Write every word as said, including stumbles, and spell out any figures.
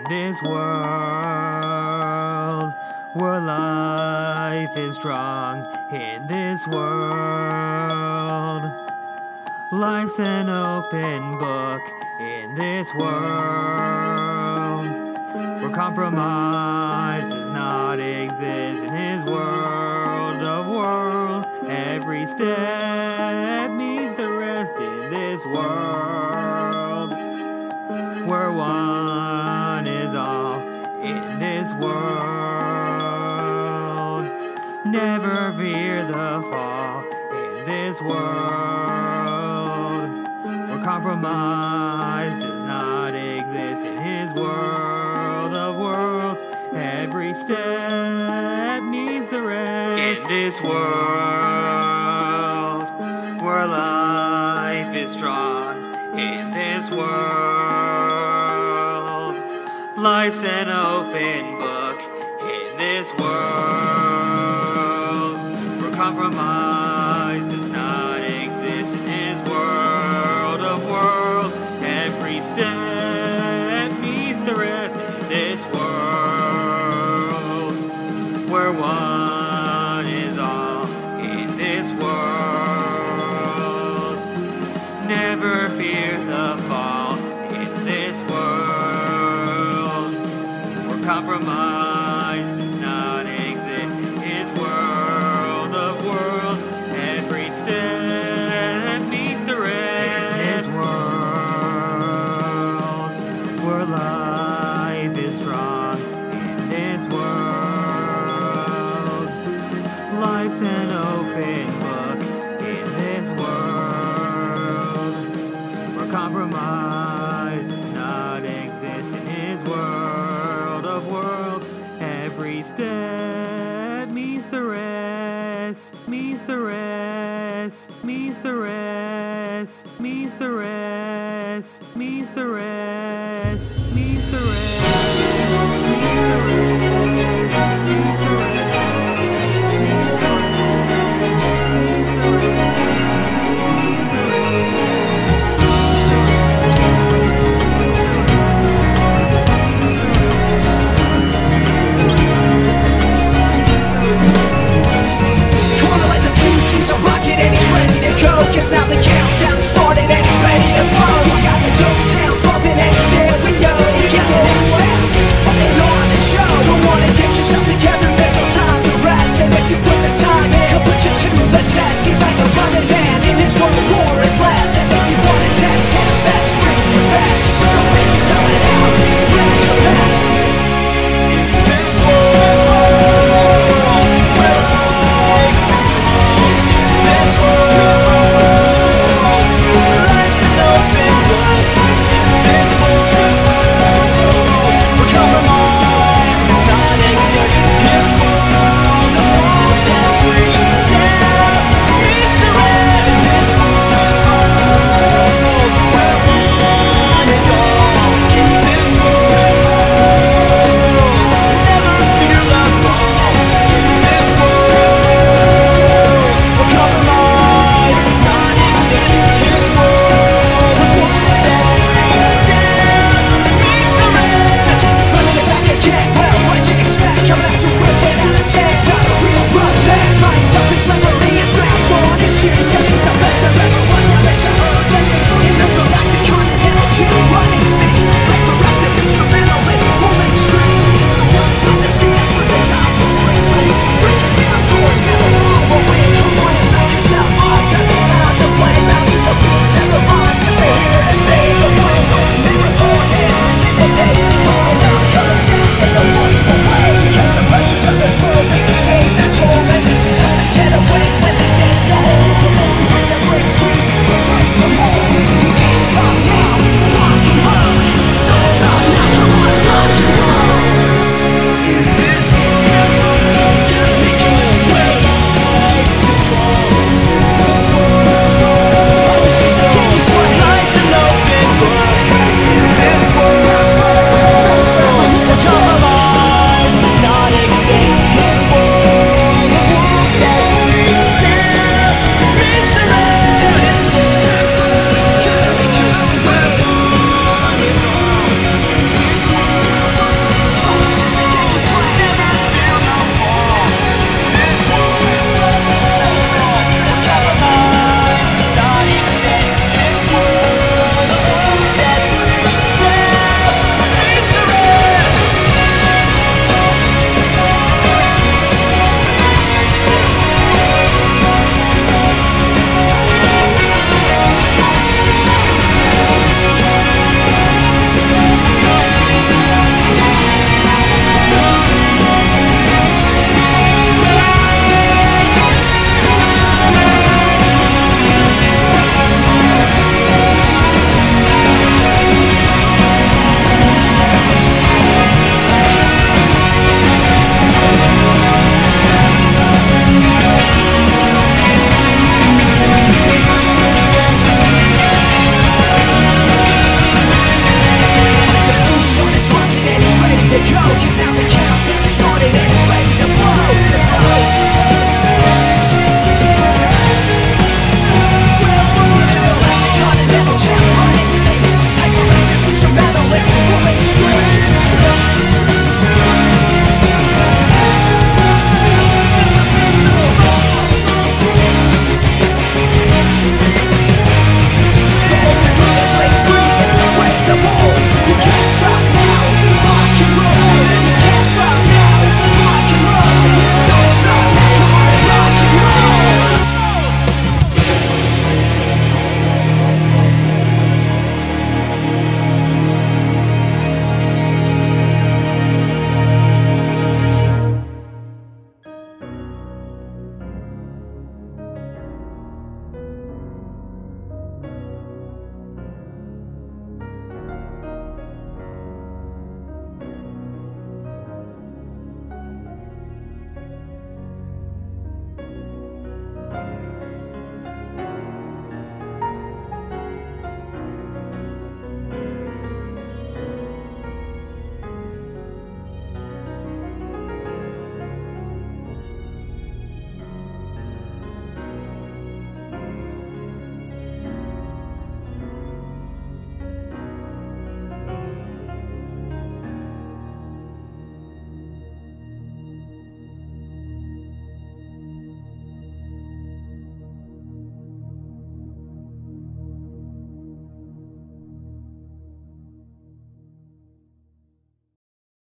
this world, where life is strong in this world. Life's an open book in this world, where compromise does not exist in his world of worlds. Every step needs the rest in this world, where one is all in this world. Never fear the fall in this world, where compromise does not exist in his world of worlds. Every step needs the rest in this world, where life is strong in this world. Life's an open book in this world, where compromise does not exist in his world of worlds. Every step needs the rest in this world, where one is all in this world. Never fear the fall in this world, where compromise does not exist in his world of worlds. Every step needs the rest in this world, where life is strong in this world. Life's an open book in this world, where compromise does not exist in his world of worlds. Every step means the rest, means the rest, means the rest, means the rest, means the rest, means the rest, means the rest.